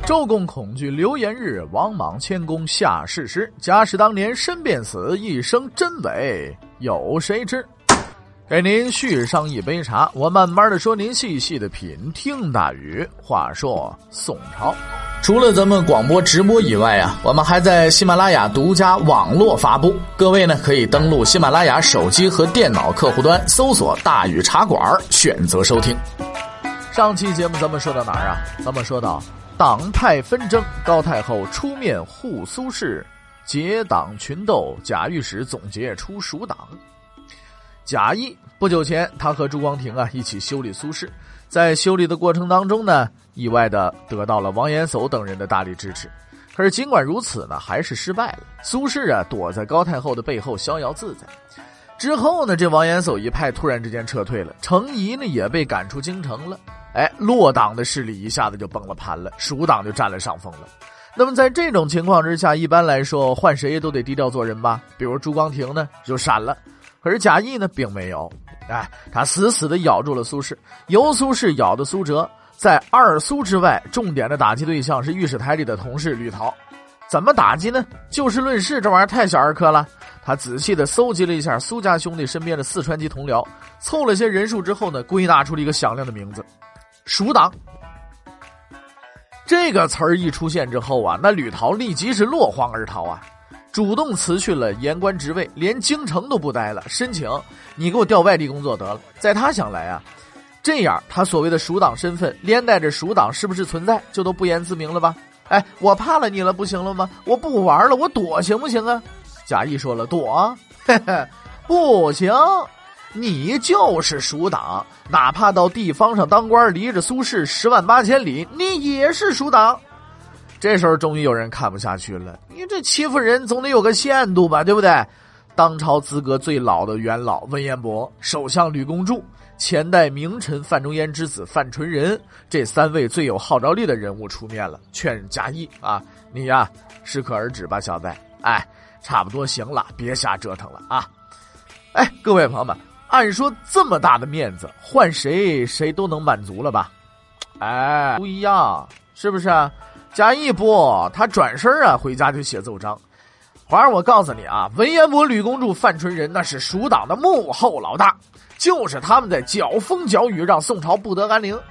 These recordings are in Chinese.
周公恐惧流言日，王莽谦恭下士师。假使当年身便死，一生真伪有谁知？给您续上一杯茶，我慢慢的说，您细细的品。听大禹。话说宋朝， 除了咱们广播直播以外啊，我们还在喜马拉雅独家网络发布。各位呢，可以登录喜马拉雅手机和电脑客户端，搜索大禹茶馆，选择收听。 上期节目咱们说到哪儿啊？咱们说到党派纷争，高太后出面护苏轼，结党群斗，贾御史总结出蜀党。贾谊不久前，他和朱光庭一起修理苏轼，在修理的过程当中呢，意外的得到了王延叟等人的大力支持。可是尽管如此呢，还是失败了。苏轼躲在高太后的背后逍遥自在。之后呢，这王延叟一派突然之间撤退了，程颐呢也被赶出京城了。落党的势力一下子就崩了盘了，蜀党就占了上风了。那么在这种情况之下，一般来说换谁都得低调做人吧，比如朱光庭呢就闪了。可是贾谊呢并没有，他死死地咬住了苏轼，由苏轼咬的苏辙。在二苏之外，重点的打击对象是御史台里的同事吕陶。怎么打击呢？就事论事，这玩意儿太小儿科了。他仔细地搜集了一下苏家兄弟身边的四川籍同僚，凑了些人数之后呢，归纳出了一个响亮的名字：蜀党。这个词儿一出现之后那吕陶立即是落荒而逃主动辞去了言官职位，连京城都不待了，申请你给我调外地工作得了。在他想来这样他所谓的蜀党身份连带着蜀党是不是存在就都不言自明了吧？我怕了你了不行了吗？我不玩了，我躲行不行啊？贾谊说了，躲？不行，你就是蜀党，哪怕到地方上当官，离着苏轼108000里，你也是蜀党。这时候终于有人看不下去了，你这欺负人总得有个限度吧，对不对？当朝资格最老的元老文彦博，首相吕公著，前代名臣范仲淹之子范纯仁，这3位最有号召力的人物出面了，劝贾谊你适可而止吧，小子，差不多行了，别瞎折腾了各位朋友们，按说这么大的面子，换谁都能满足了吧？不一样，是不是贾谊不，他转身回家就写奏章。皇上，我告诉你文彦博、吕公著、范纯仁那是蜀党的幕后老大，就是他们在搅风搅雨，让宋朝不得安宁。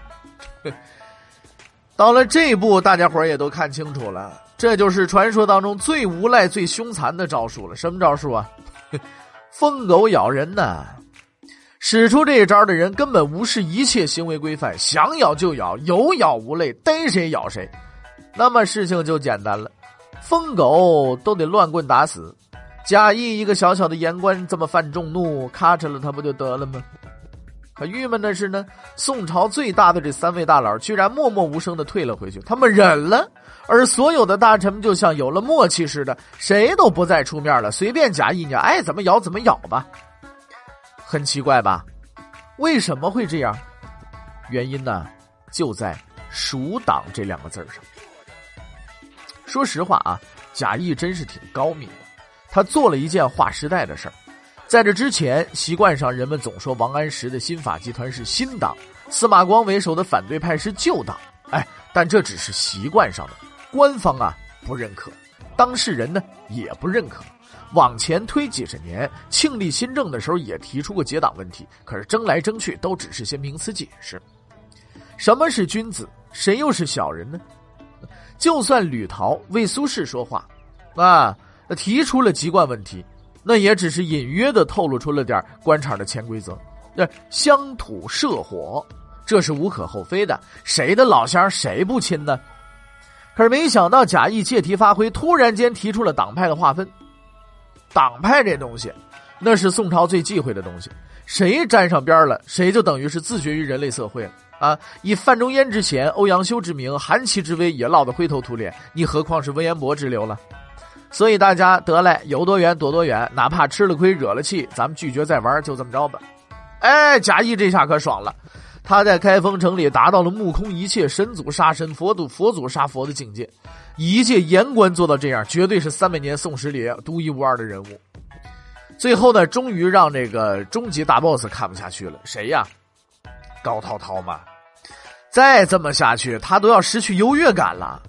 到了这一步，大家伙也都看清楚了，这就是传说当中最无赖、最凶残的招数了。什么招数疯狗咬人呢。使出这一招的人根本无视一切行为规范，想咬就咬，有咬无类，逮谁咬谁。那么事情就简单了，疯狗都得乱棍打死，贾谊一个小小的言官这么犯众怒，咔嚓了他不就得了吗？可郁闷的是呢，宋朝最大的这3位大佬居然默默无声地退了回去，他们忍了，而所有的大臣们就像有了默契似的，谁都不再出面了，随便贾谊你爱怎么咬怎么咬吧。很奇怪吧？为什么会这样？原因呢，就在蜀党这2个字上。说实话贾谊真是挺高明的，他做了一件划时代的事儿。在这之前，习惯上人们总说王安石的新法集团是新党，司马光为首的反对派是旧党，但这只是习惯上的，官方不认可，当事人呢也不认可。往前推几十年，庆历新政的时候也提出过结党问题，可是争来争去都只是些名词解释。什么是君子，谁又是小人呢？就算吕陶为苏轼说话提出了籍贯问题，那也只是隐约的透露出了点官场的潜规则。乡土社火，这是无可厚非的，谁的老乡谁不亲呢？可是没想到贾谊借题发挥，突然间提出了党派的划分。党派这东西那是宋朝最忌讳的东西，谁沾上边了，谁就等于是自绝于人类社会了以范仲淹之嫌，欧阳修之名，韩琦之威也落得灰头土脸，你何况是文彦博之流了？所以大家得来有多远躲多远，哪怕吃了亏惹了气，咱们拒绝再玩，就这么着吧。贾谊这下可爽了，他在开封城里达到了目空一切，神祖杀神，佛祖杀佛的境界。一介言官做到这样，绝对是300年宋史里独一无二的人物。最后呢，终于让这个终极大 boss 看不下去了，谁呀？高涛涛嘛。再这么下去，他都要失去优越感了。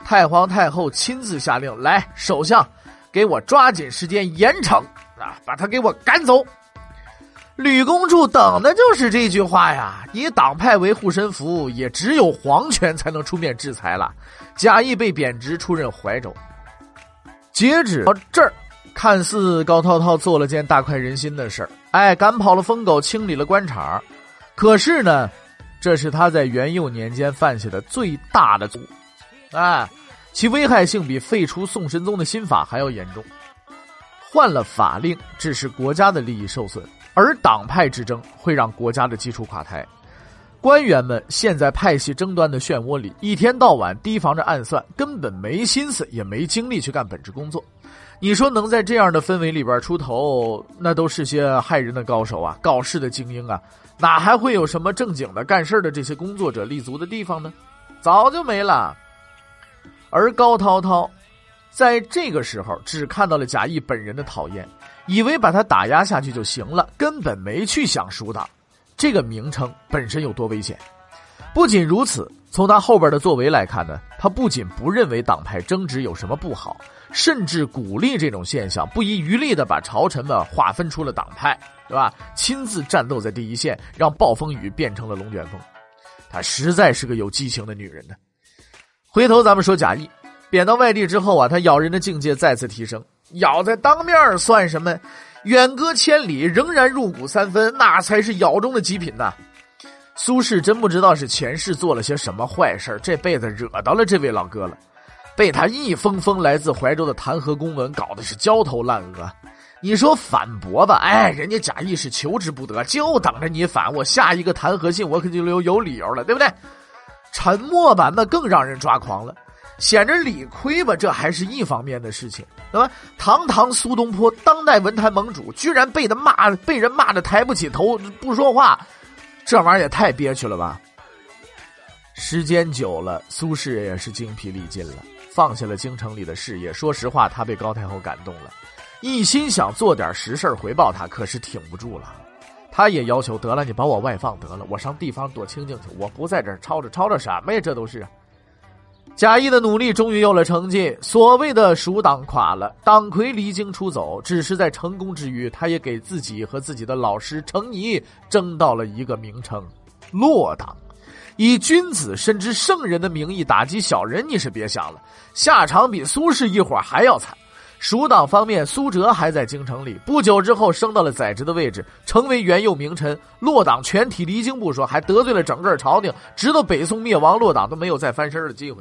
太皇太后亲自下令，来，首相，给我抓紧时间严惩啊，把他给我赶走。吕公主等的就是这句话呀，以党派为护身符，也只有皇权才能出面制裁了。贾谊被贬职出任怀州。截止到这儿，看似高涛涛做了件大快人心的事儿，赶跑了疯狗，清理了官场。可是呢，这是他在元佑年间犯下的最大的错误，其危害性比废除宋神宗的新法还要严重。换了法令，致使国家的利益受损，而党派之争会让国家的基础垮台。官员们陷在派系争端的漩涡里，一天到晚提防着暗算，根本没心思也没精力去干本职工作。你说能在这样的氛围里边出头，那都是些害人的高手啊，搞事的精英啊，哪还会有什么正经的干事的这些工作者立足的地方呢？早就没了。而高涛涛在这个时候只看到了贾谊本人的讨厌，以为把他打压下去就行了，根本没去想蜀党这个名称本身有多危险。不仅如此，从他后边的作为来看呢，他不仅不认为党派争执有什么不好，甚至鼓励这种现象，不遗余力地把朝臣们划分出了党派，对吧？亲自战斗在第一线，让暴风雨变成了龙卷风。她实在是个有激情的女人呢。回头咱们说贾谊，贬到外地之后啊，他咬人的境界再次提升，咬在当面算什么？远隔千里，仍然入骨三分，那才是咬中的极品呐。苏轼真不知道是前世做了些什么坏事，这辈子惹到了这位老哥了，被他一封封来自怀州的弹劾公文搞得是焦头烂额。你说反驳吧，人家贾谊是求之不得，就等着你反，我下一个弹劾信我可就有理由了，对不对？沉默吧，那更让人抓狂了。显着理亏吧，这还是一方面的事情，对吧？堂堂苏东坡，当代文坛盟主，居然被人骂得抬不起头，不说话，这玩意儿也太憋屈了吧。时间久了，苏轼也是精疲力尽了，放下了京城里的事业。说实话，他被高太后感动了，一心想做点实事回报他，可是挺不住了。他也要求，得了，你把我外放得了，我上地方多清静去，我不在这儿吵着什么呀，这都是。贾谊的努力终于有了成绩，所谓的蜀党垮了，党魁离京出走，只是在成功之余，他也给自己和自己的老师程颐争到了一个名称——骆党。以君子甚至圣人的名义打击小人，你是别想了，下场比苏轼一伙还要惨。蜀党方面，苏辙还在京城里，不久之后升到了宰执的位置，成为元佑名臣。骆党全体离京不说，还得罪了整个朝廷，直到北宋灭亡，骆党都没有再翻身的机会。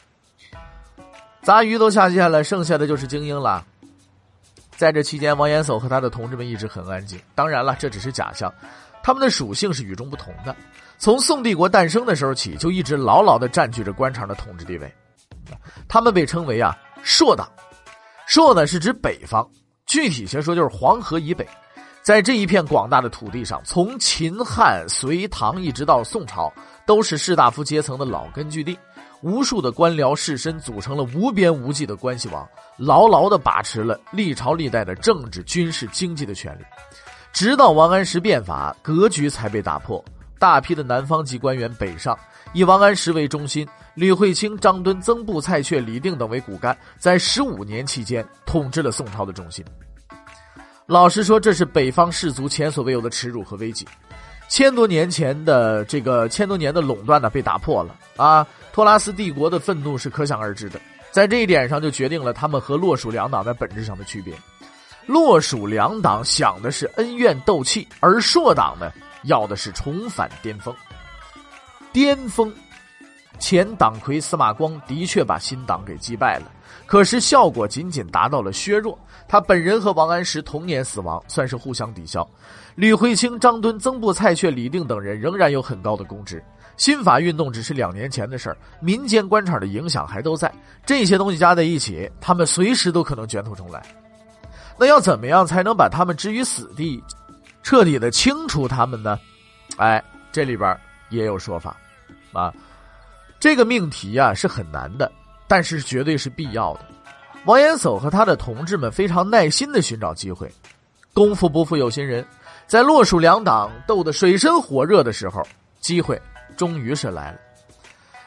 杂鱼都下线了，剩下的就是精英了。在这期间，王延叟和他的同志们一直很安静，当然了，这只是假象，他们的属性是与众不同的。从宋帝国诞生的时候起，就一直牢牢地占据着官场的统治地位。他们被称为朔党。朔呢是指北方，具体些说就是黄河以北。在这一片广大的土地上，从秦汉隋唐一直到宋朝，都是士大夫阶层的老根据地。无数的官僚士绅组成了无边无际的关系网，牢牢地把持了历朝历代的政治、军事、经济的权力。直到王安石变法，格局才被打破。大批的南方籍官员北上，以王安石为中心，吕惠卿、张敦、曾布、蔡确、李定等为骨干，在15年期间统治了宋朝的中心。老实说，这是北方士族前所未有的耻辱和危机。千多年的垄断呢被打破了啊！托拉斯帝国的愤怒是可想而知的，在这一点上就决定了他们和洛蜀两党在本质上的区别。洛蜀两党想的是恩怨斗气，而朔党呢要的是重返巅峰。巅峰，前党魁司马光的确把新党给击败了，可是效果仅仅达到了削弱。他本人和王安石同年死亡，算是互相抵消。吕惠卿、张敦、曾布、蔡确、李定等人仍然有很高的公职。新法运动只是2年前的事儿，民间官场的影响还都在，这些东西加在一起，他们随时都可能卷土重来。那要怎么样才能把他们置于死地，彻底的清除他们呢？这里边也有说法啊。这个命题是很难的，但是绝对是必要的。王延叟和他的同志们非常耐心地寻找机会，功夫不负有心人，在洛蜀两党斗得水深火热的时候，机会终于是来了。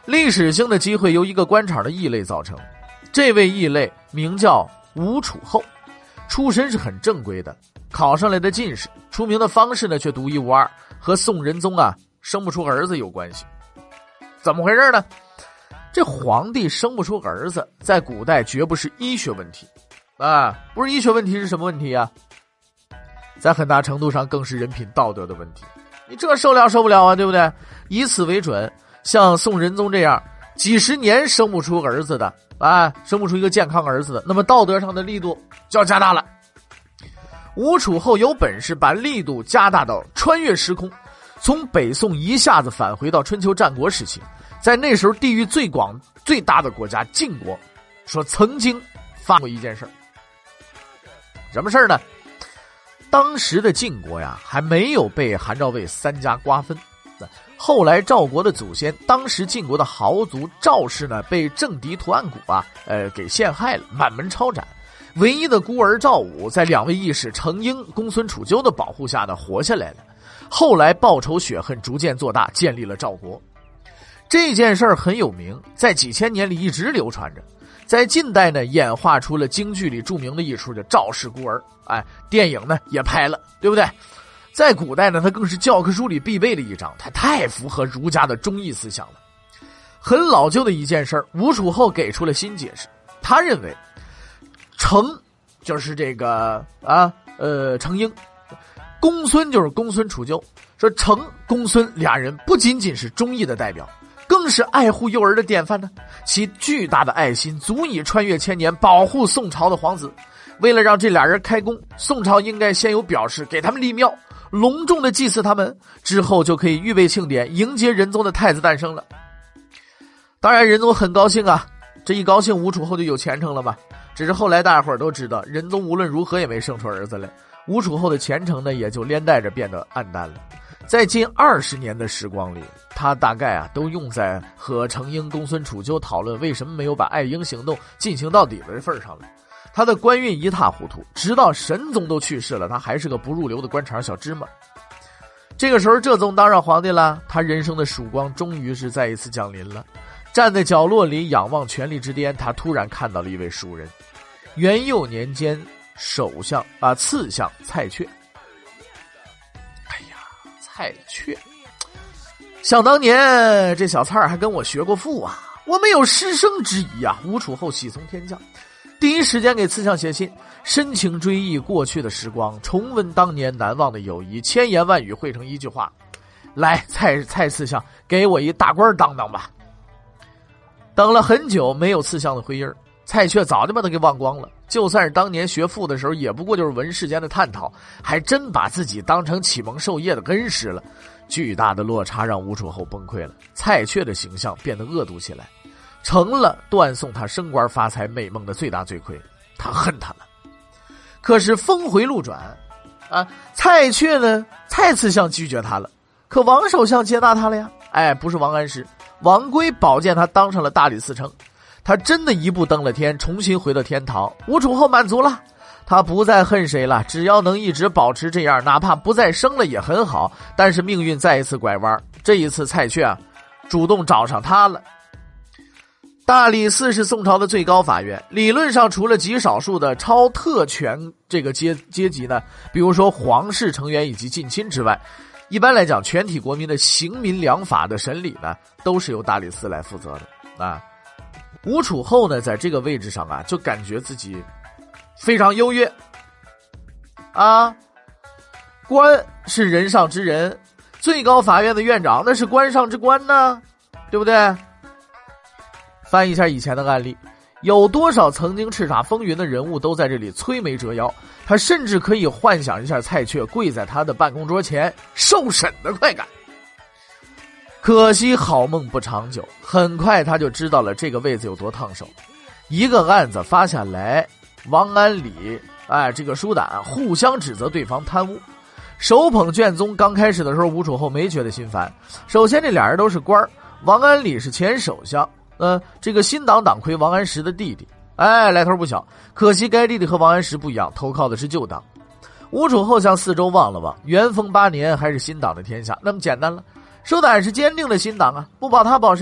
历史性的机会由一个官场的异类造成。这位异类名叫吴楚厚，出身是很正规的，考上来的进士，出名的方式呢却独一无二，和宋仁宗生不出儿子有关系。怎么回事呢？这皇帝生不出儿子，在古代绝不是医学问题不是医学问题是什么问题啊？在很大程度上更是人品道德的问题。你这受不了啊，对不对？以此为准，像宋仁宗这样几十年生不出儿子的生不出一个健康儿子的，那么道德上的力度就要加大了。吴楚厚有本事把力度加大到穿越时空，从北宋一下子返回到春秋战国时期，在那时候地域最广最大的国家晋国，说曾经发过一件事。什么事呢？当时的晋国还没有被韩赵魏三家瓜分。后来赵国的祖先，当时晋国的豪族赵氏呢，被政敌屠岸贾给陷害了，满门抄斩。唯一的孤儿赵武在两位义士程婴、公孙杵臼的保护下呢，活下来了。后来报仇雪恨逐渐做大，建立了赵国。这件事儿很有名，在几千年里一直流传着。在近代呢，演化出了京剧里著名的一出叫《赵氏孤儿》，电影呢也拍了，对不对？在古代呢，它更是教科书里必备的一章，它太符合儒家的忠义思想了。很老旧的一件事，吴楚厚给出了新解释。他认为，程就是这个程婴，公孙就是公孙杵臼，说程公孙俩人不仅仅是忠义的代表，更是爱护幼儿的典范呢。其巨大的爱心足以穿越千年，保护宋朝的皇子。为了让这俩人开工，宋朝应该先有表示，给他们立庙，隆重的祭祀他们，之后就可以预备庆典，迎接仁宗的太子诞生了。当然仁宗很高兴这一高兴吴楚厚就有前程了嘛。只是后来大伙儿都知道，仁宗无论如何也没生出儿子来，吴楚厚的前程呢也就连带着变得暗淡了。在近20年的时光里，他大概都用在和程婴、公孙杵臼讨论为什么没有把爱婴行动进行到底的份上了。他的官运一塌糊涂，直到神宗都去世了，他还是个不入流的官场小芝麻。这个时候浙宗当上皇帝了，他人生的曙光终于是再一次降临了。站在角落里仰望权力之巅，他突然看到了一位熟人，元佑年间刺相蔡确。蔡确，想当年这小蔡儿还跟我学过赋我们有师生之谊吴楚厚喜从天降，第一时间给刺相写信，深情追忆过去的时光，重温当年难忘的友谊，千言万语汇成一句话：来，蔡刺相，给我一大官当当吧。等了很久没有刺相的回音，蔡确早就把他给忘光了。就算是当年学赋的时候，也不过就是文世间的探讨，还真把自己当成启蒙授业的恩师了。巨大的落差让吴楚厚崩溃了，蔡确的形象变得恶毒起来，成了断送他升官发财美梦的最大罪魁。他恨他了。可是峰回路转蔡确呢，蔡刺相拒绝他了，可王首相接纳他了呀。不是王安石，王圭保荐他当上了大理寺丞。他真的一步登了天，重新回到天堂。吴楚厚满足了，他不再恨谁了，只要能一直保持这样，哪怕不再生了也很好。但是命运再一次拐弯，这一次蔡确主动找上他了。大理寺是宋朝的最高法院，理论上除了极少数的超特权这个阶级呢，比如说皇室成员以及近亲之外，一般来讲全体国民的刑民良法的审理呢，都是由大理寺来负责的吴楚厚呢，在这个位置上就感觉自己非常优越官是人上之人，最高法院的院长那是官上之官呢，对不对？翻一下以前的案例，有多少曾经叱咤风云的人物都在这里摧眉折腰，他甚至可以幻想一下蔡确跪在他的办公桌前受审的快感。可惜好梦不长久，很快他就知道了这个位子有多烫手。一个案子发下来，王安礼这个书胆互相指责对方贪污。手捧卷宗刚开始的时候，吴楚厚没觉得心烦。首先这俩人都是官，王安礼是前首相，这个新党党魁王安石的弟弟，来头不小。可惜该弟弟和王安石不一样，投靠的是旧党。吴楚厚向四周望了望，元丰8年还是新党的天下，那么简单了。手胆是坚定的新党不保他保谁呀？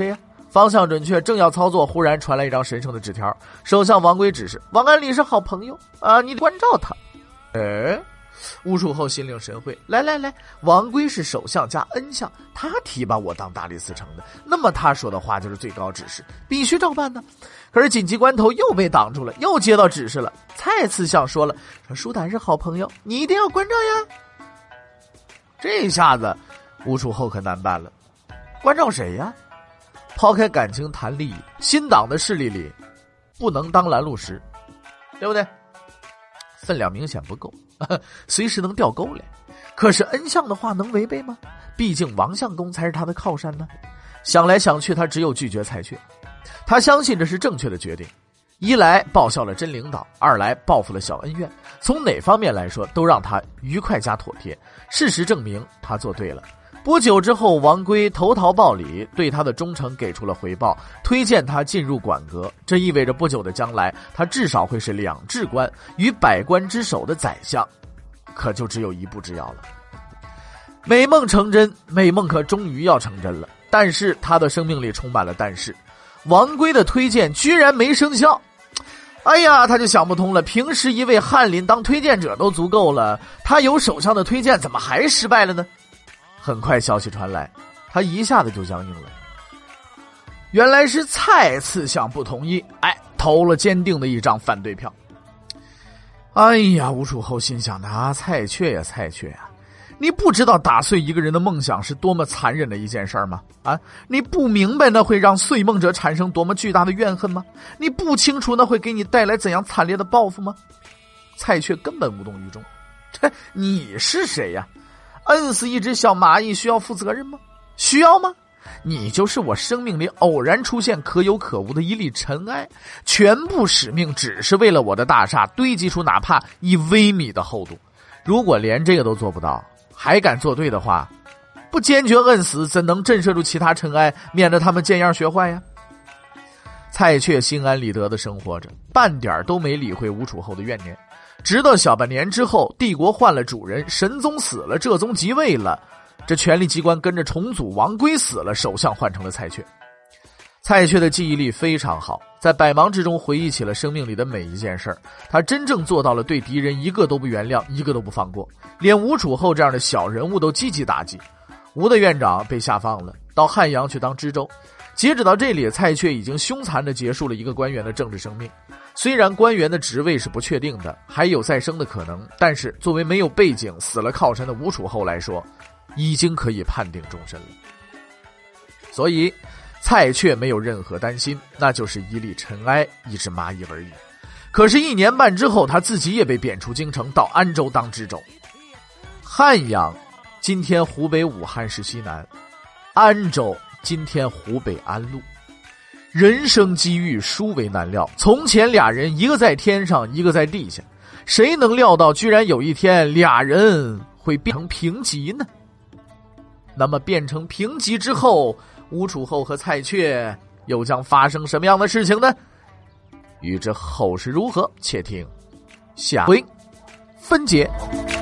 方向准确，正要操作，忽然传来一张神圣的纸条，首相王圭指示王安礼是好朋友啊，你关照他。吴楚后心领神会，来，王圭是首相加恩相，他提拔我当大理寺丞的，那么他说的话就是最高指示，必须照办呢。可是紧急关头又被挡住了，又接到指示了。蔡次相说了，说舒胆是好朋友，你一定要关照呀。这下子吴楚后可难办了，关照谁呀？抛开感情谈利益，新党的势力里不能当拦路石，对不对？分量明显不够，随时能掉沟来。可是恩相的话能违背吗？毕竟王相公才是他的靠山呢。想来想去，他只有拒绝蔡确。他相信这是正确的决定，一来报效了真领导，二来报复了小恩怨，从哪方面来说都让他愉快加妥帖。事实证明他做对了。不久之后，王圭投桃报李，对他的忠诚给出了回报，推荐他进入馆阁。这意味着不久的将来，他至少会是两制官与百官之首的宰相，可就只有一步之遥了。美梦成真，美梦可终于要成真了，但是他的生命里充满了但是。王圭的推荐居然没生效，哎呀，他就想不通了。平时一位翰林当推荐者都足够了，他有首相的推荐，怎么还失败了呢？很快消息传来，他一下子就僵硬了。原来是蔡次相不同意，投了坚定的一张反对票。哎呀，吴楚后心想的蔡确呀，你不知道打碎一个人的梦想是多么残忍的一件事吗？你不明白那会让碎梦者产生多么巨大的怨恨吗？你不清楚那会给你带来怎样惨烈的报复吗？蔡确根本无动于衷。你是谁呀？摁死一只小蚂蚁需要负责任吗？需要吗？你就是我生命里偶然出现可有可无的一粒尘埃，全部使命只是为了我的大厦堆积出哪怕1微米的厚度。如果连这个都做不到，还敢作对的话，不坚决摁死，怎能震慑住其他尘埃，免得他们见样学坏呀？蔡确心安理得地生活着，半点都没理会吴楚后的怨念。直到小半年之后，帝国换了主人，神宗死了，浙宗即位了，这权力机关跟着重组，王圭死了，首相换成了蔡确。蔡确的记忆力非常好，在百忙之中回忆起了生命里的每一件事儿。他真正做到了对敌人一个都不原谅，一个都不放过，连吴楚后这样的小人物都积极打击。吴的院长被下放了，到汉阳去当知州。截止到这里，蔡确已经凶残地结束了一个官员的政治生命。虽然官员的职位是不确定的，还有再生的可能，但是作为没有背景死了靠山的吴楚后来说，已经可以判定终身了。所以蔡确没有任何担心，那就是一粒尘埃，一只蚂蚁而已。可是1年半之后，他自己也被贬出京城，到安州当知州。汉阳今天湖北武汉市西南，安州今天湖北安陆。人生机遇殊为难料，从前俩人一个在天上，一个在地下，谁能料到居然有一天俩人会变成平级呢？那么变成平级之后，吴楚后和蔡确又将发生什么样的事情呢？欲知后事如何，且听下回分解。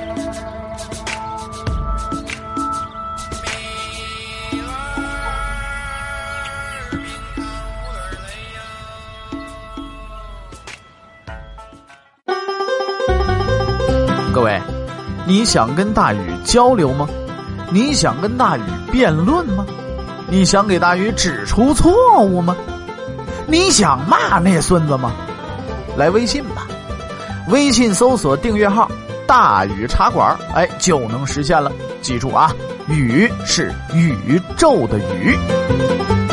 各位，你想跟大禹交流吗？你想跟大禹辩论吗？你想给大禹指出错误吗？你想骂那孙子吗？来微信吧，微信搜索订阅号大禹茶馆，就能实现了。记住啊，禹是宇宙的宇。